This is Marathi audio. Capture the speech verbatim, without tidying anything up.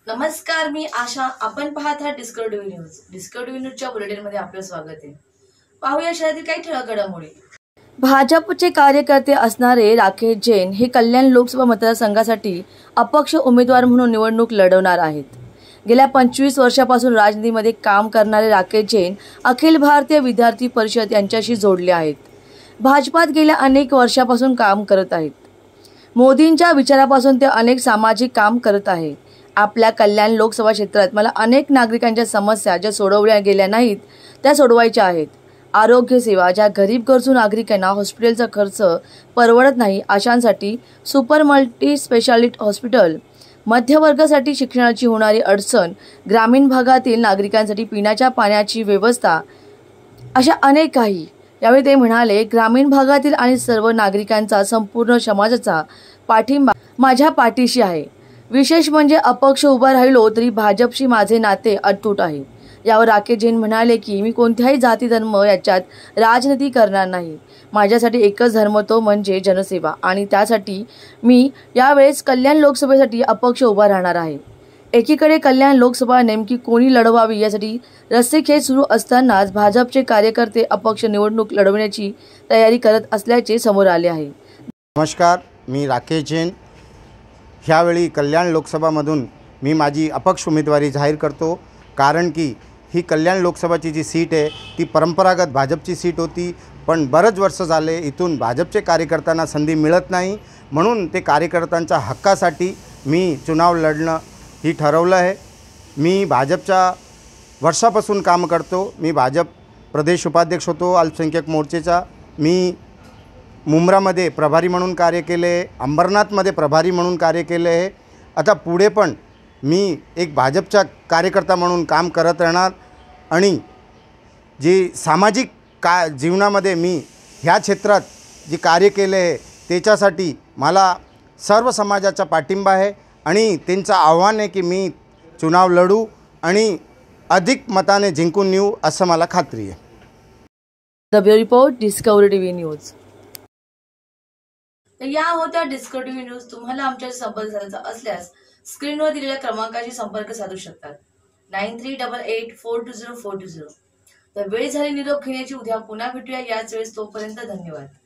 नमस्कार, मी आशा. आपण पाहत आहात डिस्कव्हरी न्यूज. डिस्कव्हरी न्यूजच्या बुलेटिनमध्ये आपलं स्वागत आहे. पाहूया शहरातील काही ठळक घडामोडी. भाजपचे कार्यकर्ते असणारे राकेश जैन हे कल्याण लोकसभा मतदारसंघासाठी अपक्ष उमेदवार म्हणून निवडणूक लढवणार आहेत. गेल्या पंचवीस वर्षापासून राजनीतीमध्ये काम करणारे राकेश जैन अखिल भारतीय विद्यार्थी परिषद यांच्याशी जोडले आहेत. भाजपात गेल्या अनेक वर्षापासून काम करत आहेत. मोदींच्या विचारापासून ते अनेक सामाजिक काम करत आहेत. आपल्या कल्याण लोकसभा क्षेत्रात मला अनेक नागरिकांच्या समस्या ज्या सोडवल्या गेल्या नाहीत त्या सोडवायच्या आहेत. आरोग्य सेवा, ज्या गरीब गरजू नागरिकांना हॉस्पिटलचा खर्च परवडत नाही अशांसाठी सुपर मल्टी स्पेशालिटी हॉस्पिटल, मध्यमवर्गासाठी शिक्षणाची होणारी अडचण, ग्रामीण भागातील नागरिकांसाठी पिण्याच्या पाण्याची व्यवस्था, अशा अनेक काही. यावेळी ते म्हणाले, ग्रामीण भागातील आणि सर्व नागरिकांचा संपूर्ण समाजाचा पाठिंबा माझ्या पाठीशी आहे. विशेष म्हणजे अपक्ष उभा राहिलो तरी भाजपशी माझे नाते अतूट आहे. यावर राकेश जैन म्हणाले की मी कोणत्याही जाती धर्म याच्यात राजनीती करणार नाही. माझ्यासाठी एकच धर्म, तो म्हणजे जनसेवा, आणि त्यासाठी मी यावेळेस कल्याण लोकसभेसाठी अपक्ष उभा राहणार आहे. एकीकडे कल्याण लोकसभा नेमकी कोणी लढवावी यासाठी रस्सीखेच सुरू असतानाच भाजपचे कार्यकर्ते अपक्ष निवडणूक लढवण्याची तयारी करत असल्याचे समोर आले आहे. नमस्कार, मी राकेश जैन. ह्यावेळी कल्याण लोकसभामधून मी माझी अपक्ष उमेदवारी जाहीर करतो. कारण की ही कल्याण लोकसभाची जी सीट आहे ती परंपरागत भाजपची सीट होती, पण बरेच वर्ष झाले इथून भाजपचे कार्यकर्त्यांना संधी मिळत नाही. म्हणून ते कार्यकर्त्यांच्या हक्कासाठी मी चुनाव लढणं ही ठरवलं आहे. मी भाजपच्या वर्षापासून काम करतो. मी भाजप प्रदेश उपाध्यक्ष होतो अल्पसंख्याक मोर्चेचा. मी मुंब्रामध्ये प्रभारी म्हणून कार्य केले आहे, अंबरनाथमध्ये प्रभारी म्हणून कार्य केले आहे. आता पुढे पण मी एक भाजपचा कार्यकर्ता म्हणून काम करत राहणार. आणि जी सामाजिक का जीवनामध्ये मी ह्या क्षेत्रात जे कार्य केले आहे त्याच्यासाठी मला सर्व समाजाचा पाठिंबा आहे आणि त्यांचं आव्हान आहे की मी चुनाव लढू आणि अधिक मताने जिंकून येऊ असं मला खात्री आहे. The bureau report, Discovery TV news. तर या होत्या डिस्कव्हरी टीव्ही न्यूज. तुम्हाला आमच्याशी संपर्क साधायचा असल्यास स्क्रीनवर दिलेल्या क्रमांकाशी संपर्क साधू शकतात. Nine three double eight four two zero four two zero. तर वेळ झाली निरोप घेण्याची. उद्या पुन्हा भेटूया याच वेळेस. तोपर्यंत धन्यवाद.